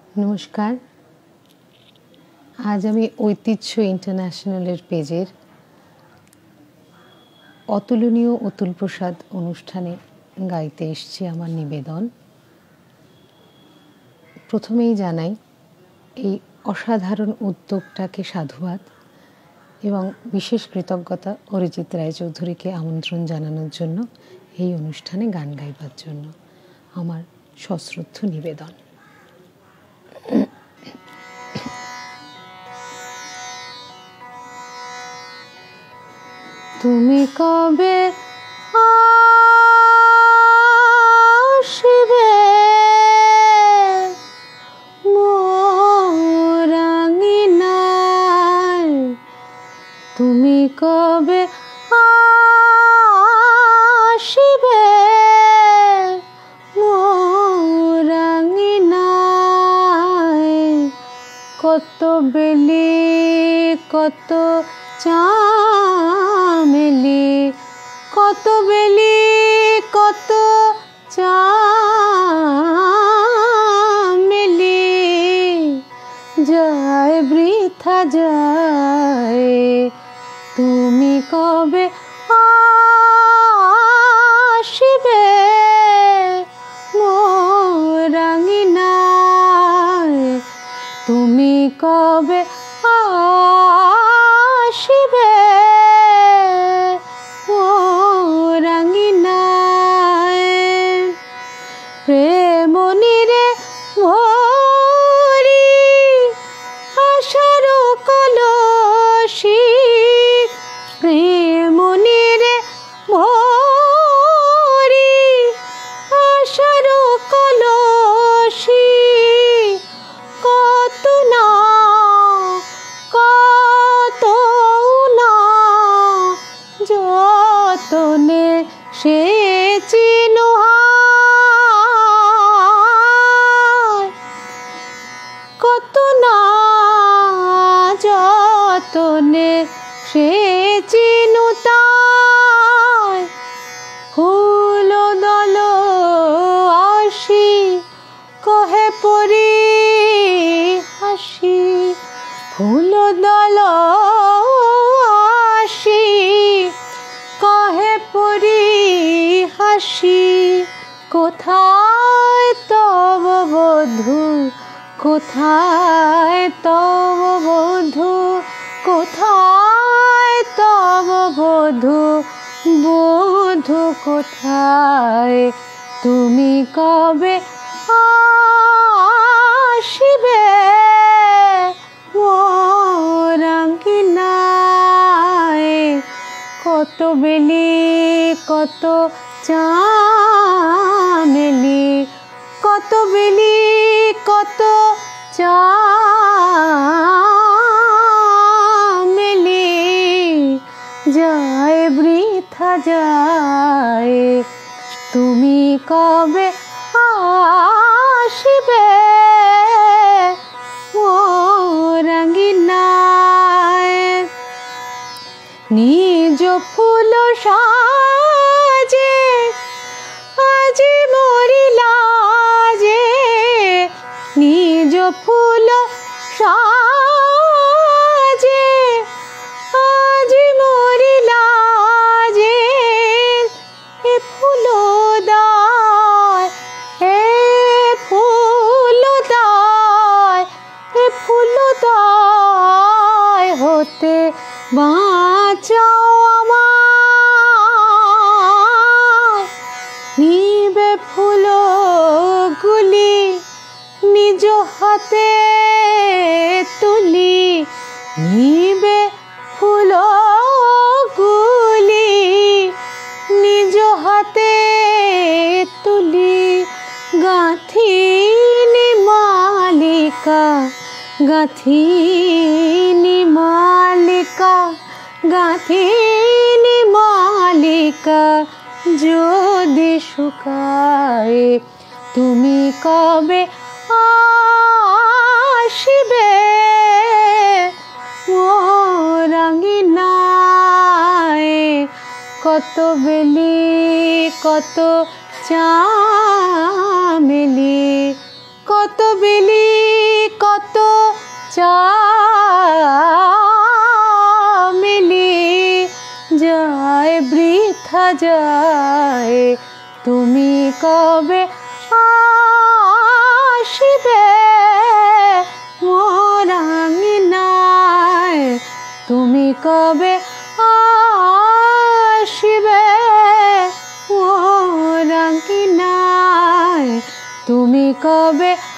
नमस्कार। आज आमी ऐतिह्य इंटरनैशनलेर पेजेर अतुलनीय अतुल प्रसाद अनुष्ठाने गाइते एसेछि आमार निवेदन। प्रथमेई जानाई এই অসাধারণ উদ্যোগটাকে সাধুবাদ এবং বিশেষ কৃতজ্ঞতা অরিজিৎ রায়চৌধুরীকে আমন্ত্রণ জানানোর জন্য এই অনুষ্ঠানে গান গাইবার জন্য আমার সশ্রদ্ধ নিবেদন। তুমি কবে আসবে মোর আঙিনায়, তুমি কবে আসবে মোর আঙিনায়, কত বেলি কত চামেলি, কত বেলি কত চামেলি, যায় বৃথা যায়, তুমি কবে আসবে মোর আঙিনায়, তুমি কবে আসবে মোর আঙিনায়, প্রেমনিরে ভরি আশার কলসি, প্রেমনিরে ভরি আশার কলসি, কত না যতনে সেচি নোহায়, কত না যতনে সেচি নুতায়, ফুল দল আসি কহে পরি হাসি, ফুল দল আসি কহে পরি হাসি, কোথায় তব বধূ, কোথায় তব বধূ, কোথায় তব বধূ, বধূ কোথায়, তুমি কবে আসবে মোর আঙিনায়, কত বেলি কত চামেলি, কত বেলি কত চামেলি, যায় বৃথা যায়, তুমি কবে আসবে মোর আঙিনায়, নিজ ফুল সাজে আজি মরিলা যে, নিজ ফুল সাজে আজি মরিলা যে, এ ফুল দায়, এ ফুল দায়, এ ফুল দায় হতে বাঁচাও আমায়, নিবে ফুলগুলি নিজ হাতে তুলি, নিবে ফুলগুলি নিজ হাতে তুলি, গাঁথিনি মালিকা, গাঁথিনি মালিকা, গাঁথিনি মালিকা, যদি শুকায়, তুমি কবে আসবে মোর আঙিনায়, কত বেলি কত চামেলি, কত বেলি মিলি যায় বৃথা যায়, তুমি কবে আসিবে মোর আঙিনায়, তুমি কবে আসিবে মোর আঙিনায়, তুমি কবে